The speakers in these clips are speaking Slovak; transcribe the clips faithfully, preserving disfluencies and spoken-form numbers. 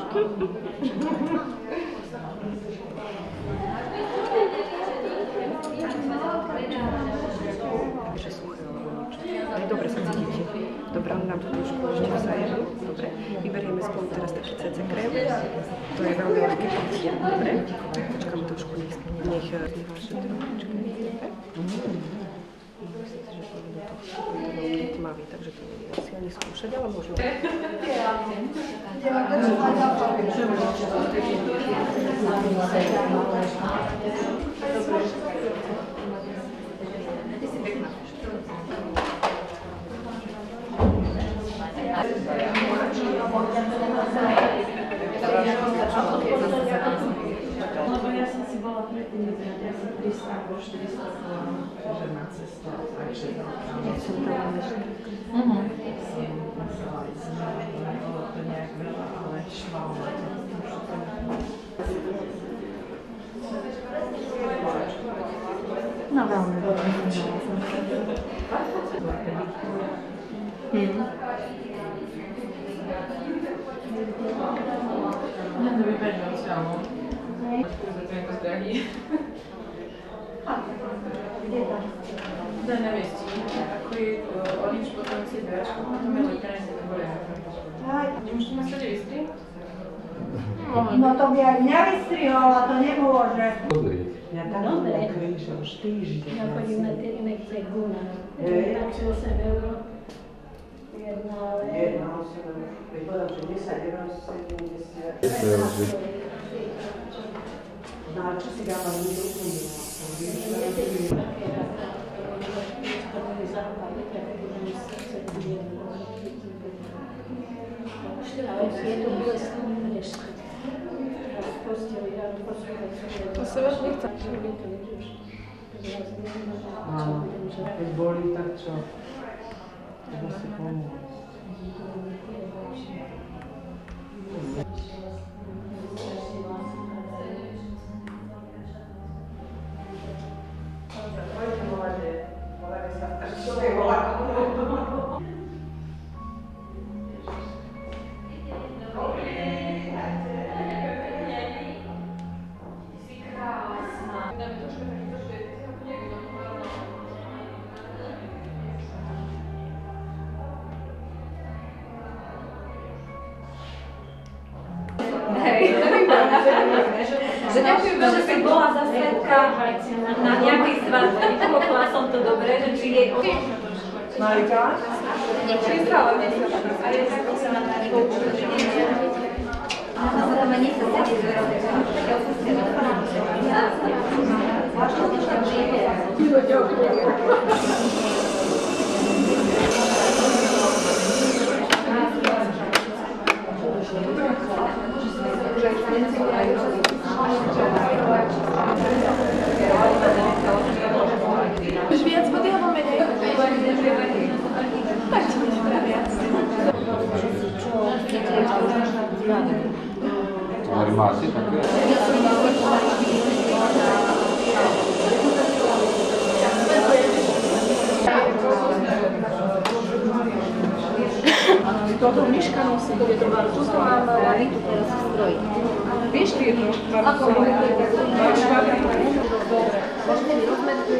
Že suché alebo niečo. Ale dobre sa cítite. Dobre, ale nám to trošku ešte vzájemno. Dobre. Vyberieme spolu teraz taký cé cé krém. To je veľmi ľahké pitie. Dobre. Počkám trošku, nech nech vyvážem trošičky. Myslím si, že to bude to veľmi tmavý, takže to nie je asi ani skúšať, ale môžeme. Ja som si bola predtým vybrať, ja som tristo alebo štyristo že na cestu, takže ja som tam ešte. Mhm. Som musela ísť, nebolo to nejak veľa, ale šla na to. No veľmi veľmi. Mhm. Ja to vyberiem stále. Jako zdraví. Kde to? Da nevesti. Ako je Olič potom si dvečko, potom je lekárne to bude. Už to ma sa nevystri? No to by aj mňa vystrihol, a to nemôže. Ja tam mám kríž už týždeň. Ja chodím na tie inekcie guna. Tak si osem eur. Jedna, ale... Jedna, osem eur. Vypadám, že desať eur, sedemdesiat. No a čo si dávam mi do úplne? Je to bleský, budeš v posteli, ja v posteli. To sa vás nechce. Áno, keď bolí, tak čo? Treba si pomôcť. Že ďakujem, že keď bola za svetka na nejakej svadbe, vypochopila som to dobre, že či jej... Marika? Čísala, nesiela. A je tak, sa na táčku učili, že nie je. A za mene sa sedí z veľa. Takiaľ sa ste na pánu. Vážno, že tam žije. Už viac vody alebo menej? Tak čo budeš brať viac? Ale máte také? Toto myška nosí, tuto mám lanitu teraz v stroji. Vieš ty jedno? Ako? Máš švadru? Dobre. Možno mi rozmerku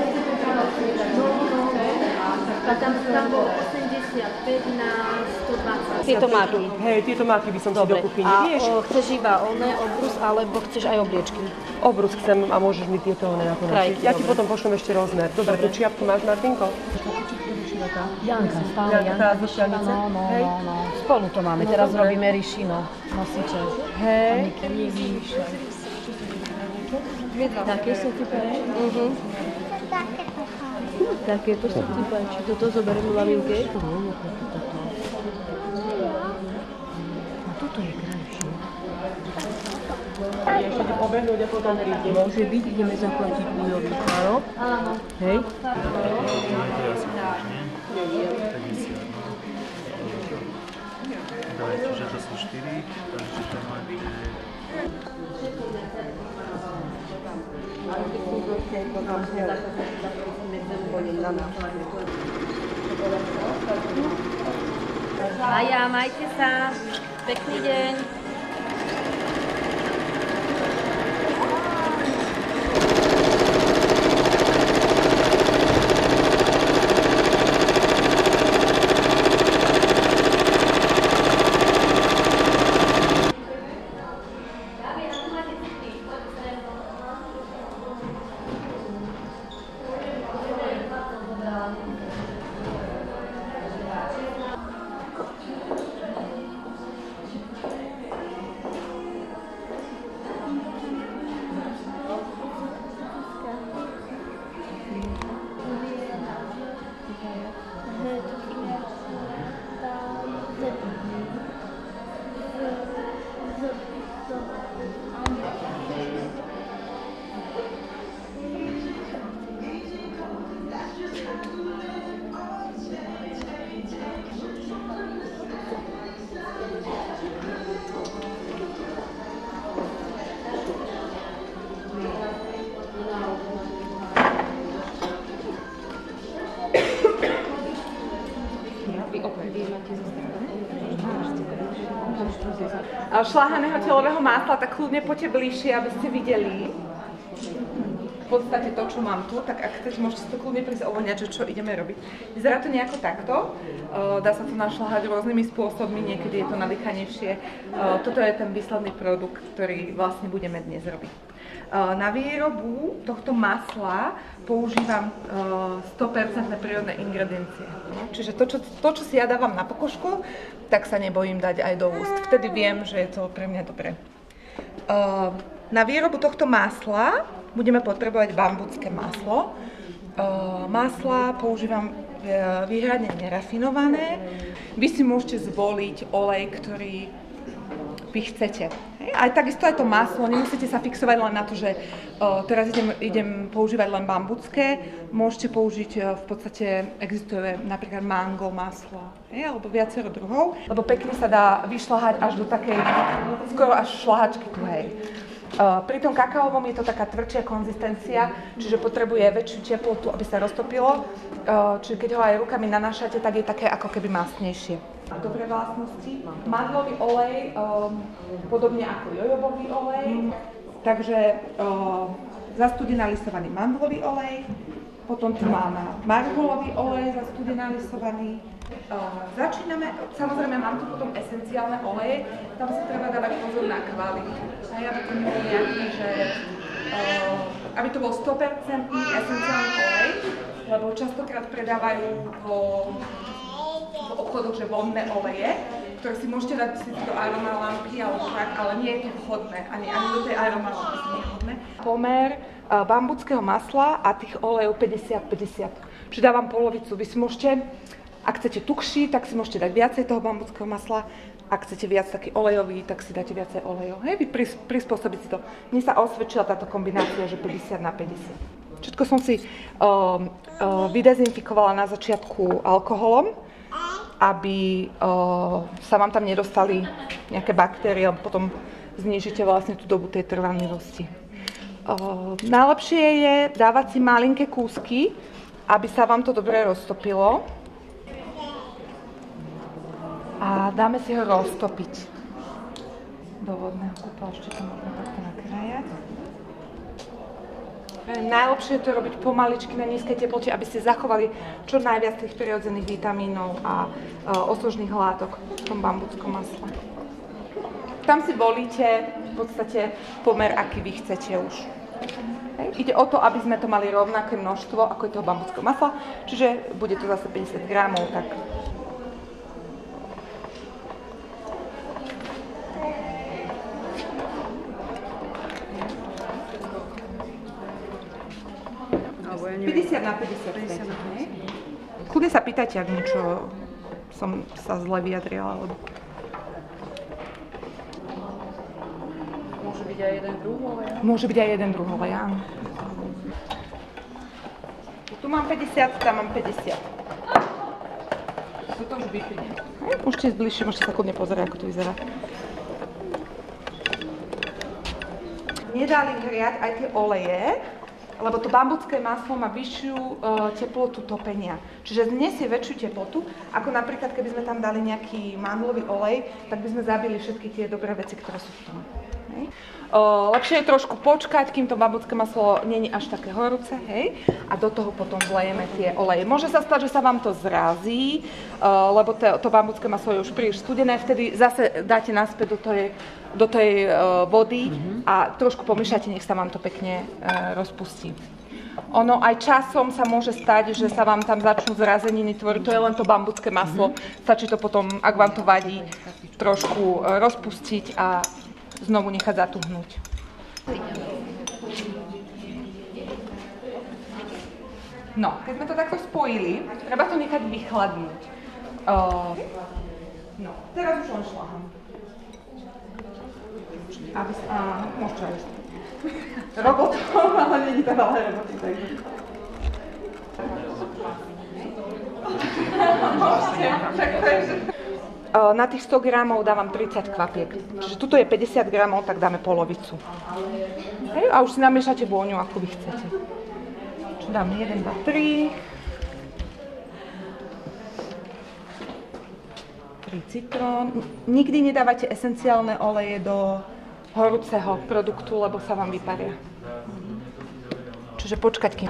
a tam tam bolo osemdesiatpäť na stodvadsať. Tieto máky. Hej, tieto máky by som si do kuchyne, vieš? A chceš iba oné, obrus, alebo chceš aj obliečky? Obrus chcem a môžeš mi tieto oné na to nosiť. Ja ti potom pošlem ešte rozmer. Dobre, tú čiapku máš, Martinko? Janka, stále Janka. Janka. Tá zvyšťanica? No, no, Hej. no, no. Spolu to máme, No, teraz dobre. robíme rišino, nosiče. Hej. Také sa ti páči? Mhm. Takéto sa ti páči. Toto zoberiem maminke. A toto je krajšie. Ja ešte ti pobehnúť a potom príde. Môže byť, ideme zaplatiť újový, áno? Áno. Hej. Čiže to sú štyri, takže to máte... Maja, majte sa. Pekný deň. šláhaného telového másla, tak kľudne poďte bližšie, aby ste videli v podstate to, čo mám tu, tak ak chcete, môžete si to kľudne prísť ovoňať, že čo ideme robiť. Vyzerá to nejako takto, dá sa to našľahať rôznymi spôsobmi, niekedy je to nadýchanejšie. Toto je ten výsledný produkt, ktorý vlastne budeme dnes robiť. Na výrobu tohto masla používam sto percent prírodné ingrediencie. Čiže to čo, to, čo si ja dávam na pokožku, tak sa nebojím dať aj do úst. Vtedy viem, že je to pre mňa dobré. Na výrobu tohto masla budeme potrebovať bambucké maslo. Masla používam výhradne nerafinované. Vy si môžete zvoliť olej, ktorý vy chcete. Aj takisto aj to maslo, nemusíte sa fixovať len na to, že uh, teraz idem, idem používať len bambucké. Môžete použiť, uh, v podstate existuje napríklad mango maslo, hej, alebo viacero druhov, lebo pekne sa dá vyšľahať až do takej, skoro až šľahačky tuhej. Uh, pri tom kakaovom je to taká tvrdšia konzistencia, čiže potrebuje väčšiu teplotu, aby sa roztopilo. Uh, čiže keď ho aj rukami nanášate, tak je také ako keby masnejšie. Dobré vlastnosti. Mandlový olej, um, podobne ako jojobový olej, takže uh, zastudenalisovaný mandlový olej, potom tu máme marhulový olej zastudenalisovaný. Uh, začíname, samozrejme mám tu potom esenciálne oleje, tam si treba dávať pozor na kvalitu. A aby to nebol nejaký, že uh, aby to bol sto percent esenciálny olej, lebo častokrát predávajú vo v obchodoch, že vonné oleje, ktoré si môžete dať si do aromalampy alebo tak, ale nie je to vhodné, ani, ani do tej aromalampy nie je vhodné. Pomer uh, bambuckého masla a tých olejov päťdesiat päťdesiat. Čiže dávam polovicu. Vy si môžete, ak chcete tukší, tak si môžete dať viacej toho bambuckého masla. Ak chcete viac taký olejový, tak si dáte viacej olejov. Hej, vy pris, prispôsobiť si to. Mne sa osvedčila táto kombinácia, že päťdesiat na päťdesiat. Všetko som si uh, uh, vydezinfikovala na začiatku alkoholom, aby uh, sa vám tam nedostali nejaké baktérie, alebo potom znížite vlastne tú dobu tej trvanlivosti. Uh, najlepšie je dávať si malinké kúsky, aby sa vám to dobre roztopilo. A dáme si ho roztopiť do vodného kúpa, ešte to môžeme takto nakrájať. Najlepšie je to robiť pomaličky na nízkej teplote, aby ste zachovali čo najviac tých prirodzených vitamínov a uh, osožných látok v tom bambuckom masle. Tam si volíte v podstate pomer, aký vy chcete už. Hej. Ide o to, aby sme to mali rovnaké množstvo, ako je toho bambuckého masla, čiže bude to zase päťdesiat gramov, tak päťdesiat na päťdesiat. Kľudne sa pýtajte, ak niečo som sa zle vyjadrila, alebo... Môže byť aj jeden druh oleja? Môže byť aj jeden druh oleja, áno. Tu mám päťdesiat, tam mám päťdesiat. Toto už vypne. Môžete ísť bližšie, môžete sa kľudne pozerať, ako to vyzerá. Nedali hriať aj tie oleje, lebo to bambucké maslo má vyššiu uh, teplotu topenia. Čiže znesie väčšiu teplotu, ako napríklad, keby sme tam dali nejaký mandlový olej, tak by sme zabili všetky tie dobré veci, ktoré sú v tom. Hej. Uh, lepšie je trošku počkať, kým to bambucké maslo nie je až také horúce, hej, a do toho potom vlejeme tie oleje. Môže sa stať, že sa vám to zrazí, uh, lebo to, to bambucké maslo je už príliš studené, vtedy zase dáte naspäť do tej, do tej uh, vody mm-hmm. a trošku pomiešate, nech sa vám to pekne uh, rozpustí. Ono aj časom sa môže stať, že sa vám tam začnú zrazeniny tvoriť, to je len to bambucké maslo, mm-hmm. stačí to potom, ak vám to vadí, trošku uh, rozpustiť a znovu nechať zatuhnúť. No, keď sme to takto spojili, treba to nechať vychladnúť. Uh, no, teraz už len šľahám. Aby sa... Áno, môžete aj ešte. Robotom, ale nie je to veľa roboty, takže... Môžete, však to je... Na tých sto gramov dávam tridsať kvapiek. Čiže tuto je päťdesiat gramov, tak dáme polovicu. Hej, a už si namiešate vôňu, ako vy chcete. Čiže dáme jeden, dva, tri. dobrý citrón. Nikdy nedávajte esenciálne oleje do horúceho produktu, lebo sa vám vyparia. Čiže počkať, kým...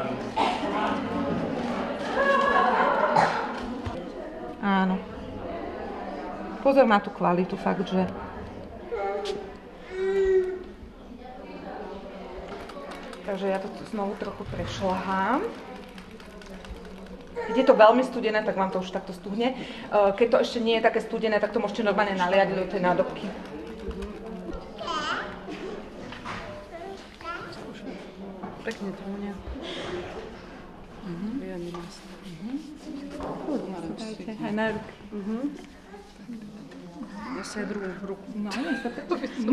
Áno. Pozor na tú kvalitu, fakt, že... Takže ja to znovu trochu prešľahám. Keď je to veľmi studené, tak vám to už takto stuhne. Keď to ešte nie je také studené, tak to môžete normálne naliať do tej nádobky. Pekne to vonia. Veľmi masné. Dajte aj na ruky. Ja sa aj druhú ruku. No, nie sa to vysunú.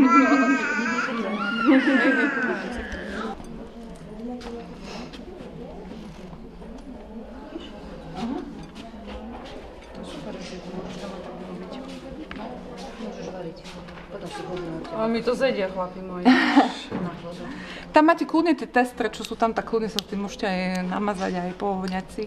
A mi to zedia, chlapi moji. Tam máte kľudne tie testre, čo sú tam, tak kľudne sa s tým môžete aj namazať, aj povoňať si.